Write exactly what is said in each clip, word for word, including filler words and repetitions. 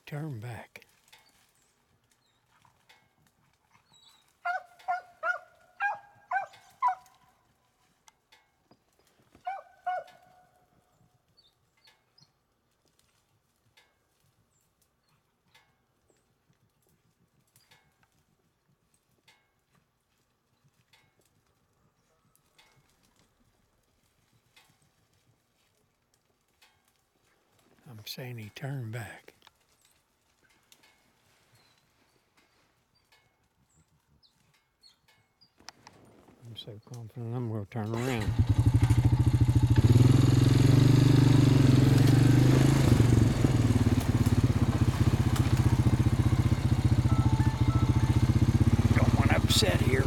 turn back. I'm saying he turned back. I'm so confident I'm going to turn around. Don't want to upset here.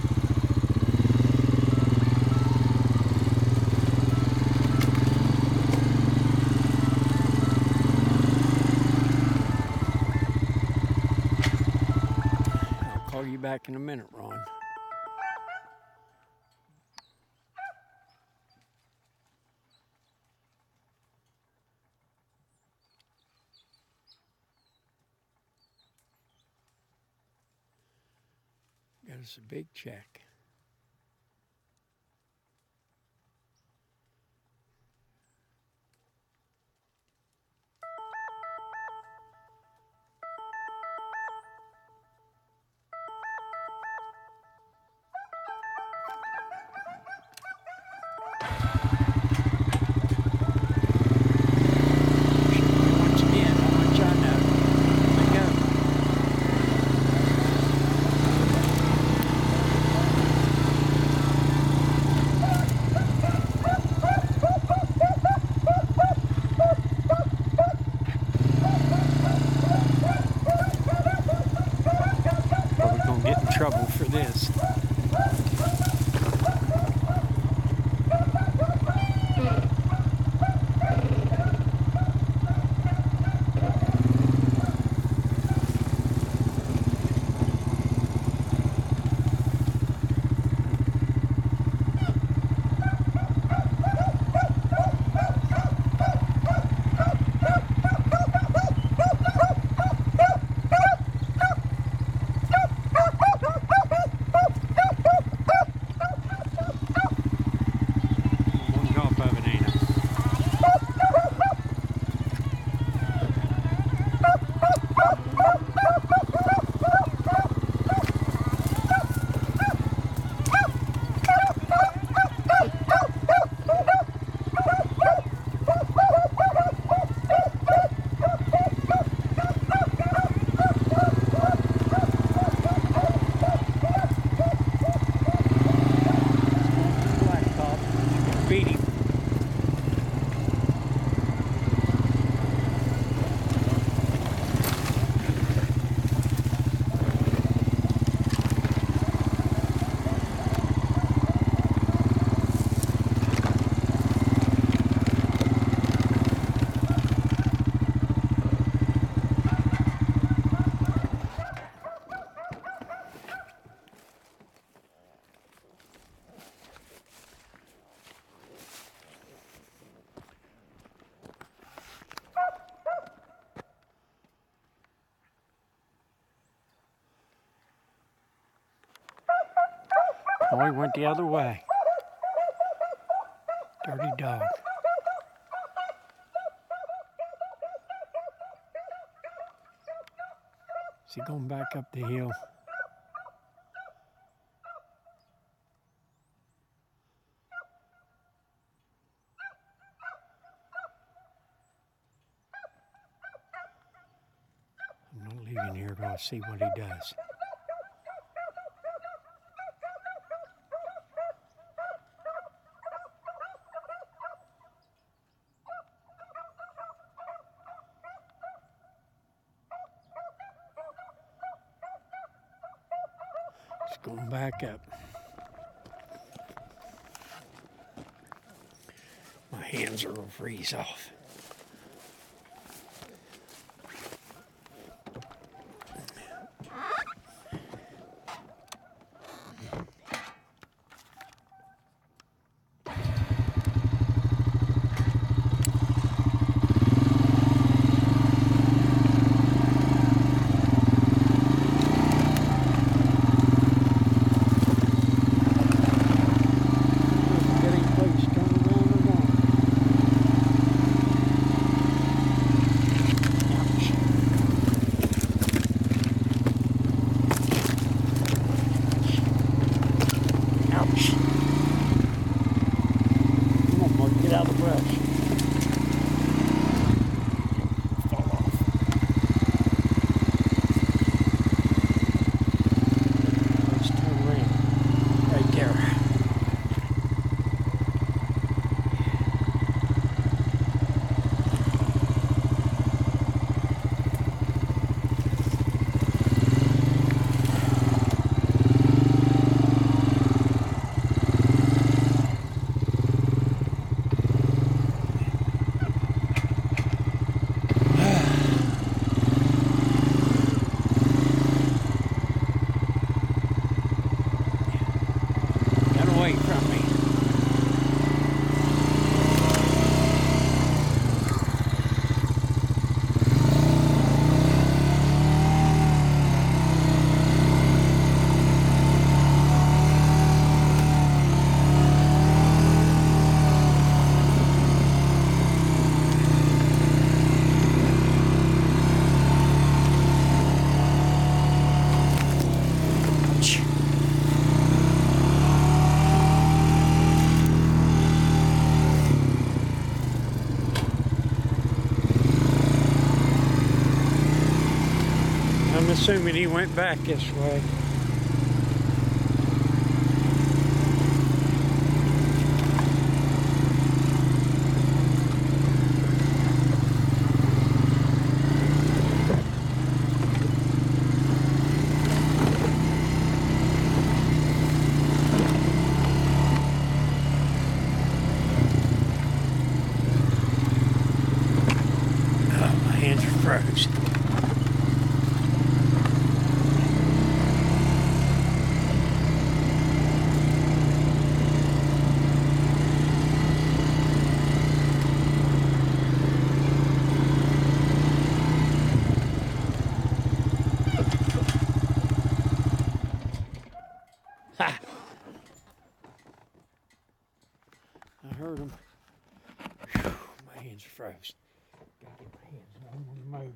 I'll call you back in a minute, Ron. Got us a big check. Once again, I want y'all to know. Let go. Probably gonna get in trouble for this. One drop of it, ain't it? Blacktop. Beat him. Oh, he went the other way. Dirty dog. Is he going back up the hill? I'm not leaving here till I see what he does. It's going back up. My hands are gonna freeze off. Northwest. Fall off. Let's turn around. Right there. I'm assuming he went back this way. Oh, my hands are froze. Ha! I heard him. Whew, my hands are froze. Gotta get my hands on the motor.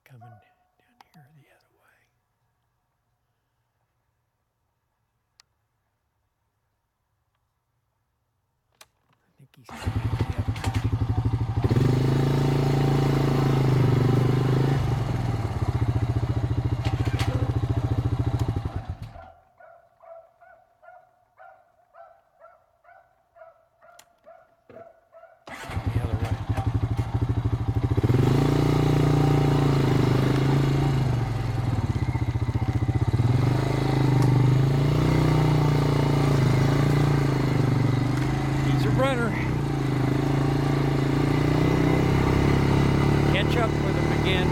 coming down here the other way. I think he's coming the other way. Runner. Catch up with him again.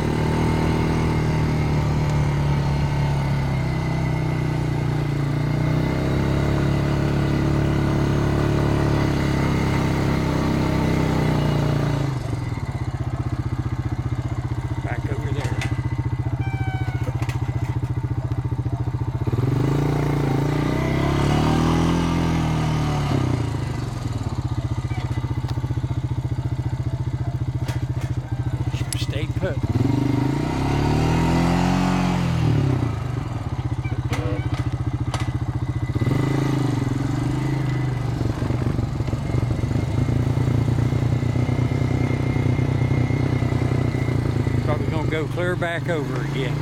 Back over there. Stay put. Probably gonna go clear back over again.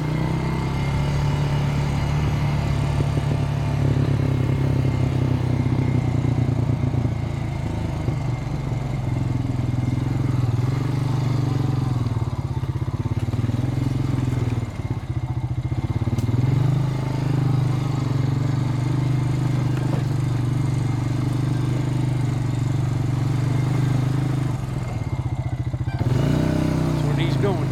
Going.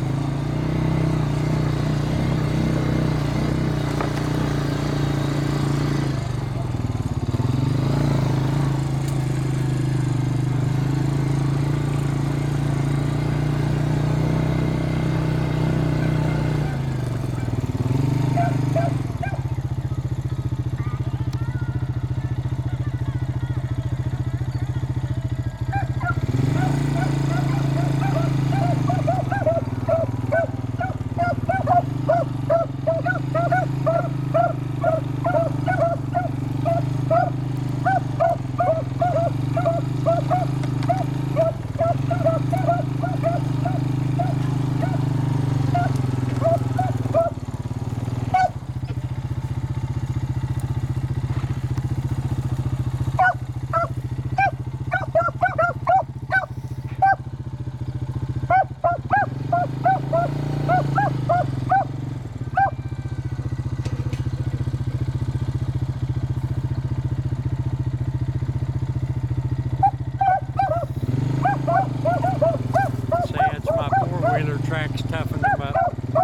Tracks toughen them up.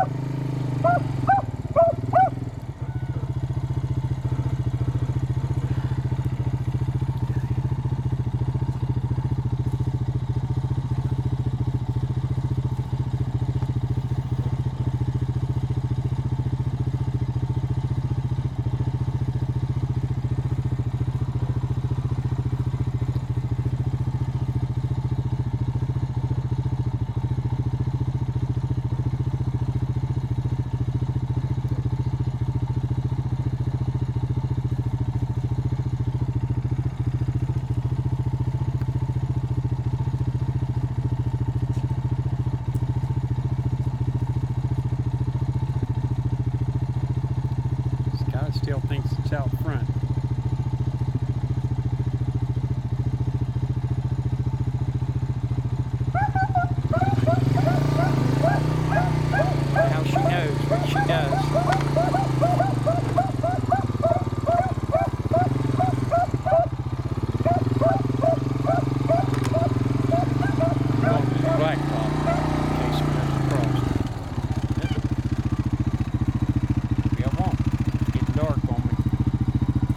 Still thinks it's out front. Now she knows what she does. Going to the blacktop in case it goes across. Maybe I won't. It's getting dark on me.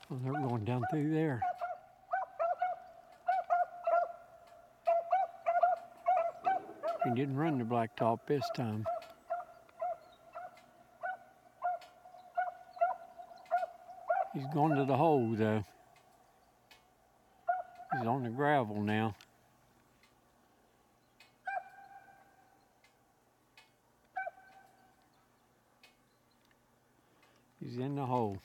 Oh, they're going down through there. He didn't run the blacktop this time. He's gone to the hole though. He's on the gravel now. He's in the hole.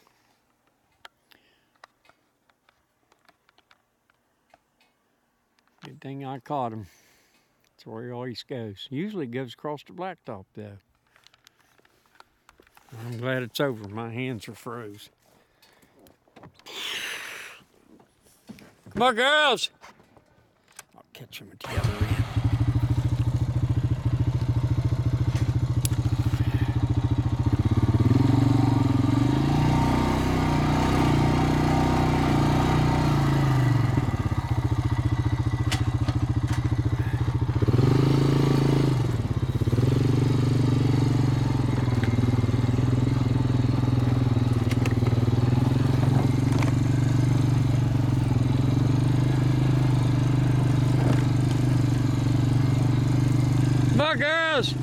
Good thing I caught him. That's where he always goes. Usually goes across the blacktop though. I'm glad it's over. My hands are froze. Come on, girls! I'll catch them at the other end. Come on, girls!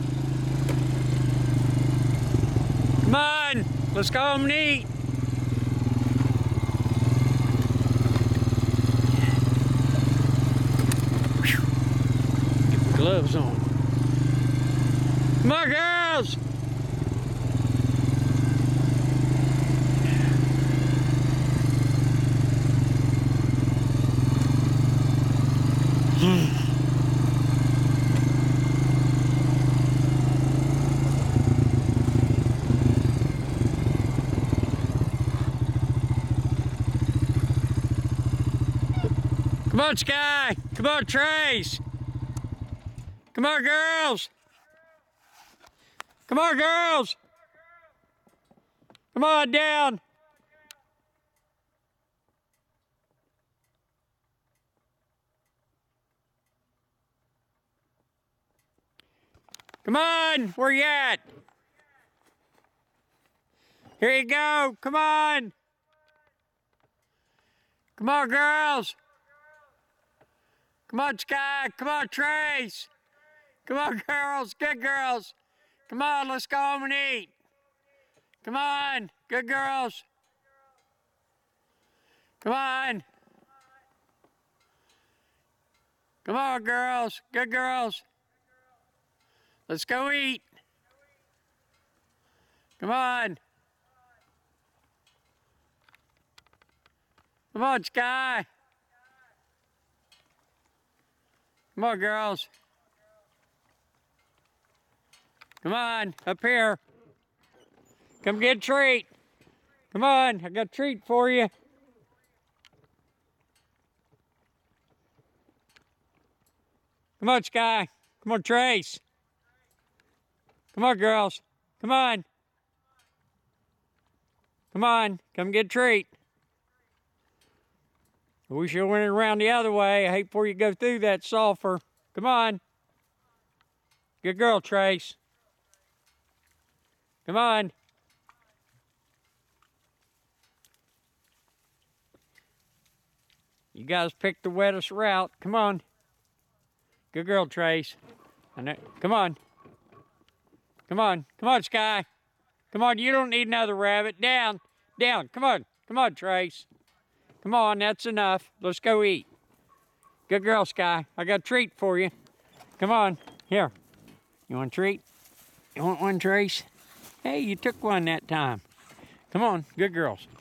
Come on! Let's go home and eat! Get the gloves on. Come on, girls! Come on, Sky! Come on, Trace! Come on, girls! Come on, girls! Come on, down! Come on! Where you at? Here you go! Come on! Come on, girls! Come on, Sky. Come on, Trace. Come on, girls. Good girls. Come on, let's go home and eat. Come on. Good girls. Come on. Come on, girls. Good girls. Let's go eat. Come on. Come on, Sky. Come on, girls. Come on, up here. Come get a treat. Come on, I got a treat for you. Come on, Sky. Come on, Trace. Come on, girls. Come on. Come on, come get a treat. I wish I went around the other way. I hate for you to go through that sulfur. Come on. Good girl, Trace. Come on. You guys picked the wettest route. Come on. Good girl, Trace. I know. Come on. Come on. Come on, Sky. Come on, you don't need another rabbit. Down. Down. Come on. Come on, Trace. Come on, that's enough. Let's go eat. Good girl, Sky. I got a treat for you. Come on. Here. You want a treat? You want one, Trace? Hey, you took one that time. Come on. Good girls.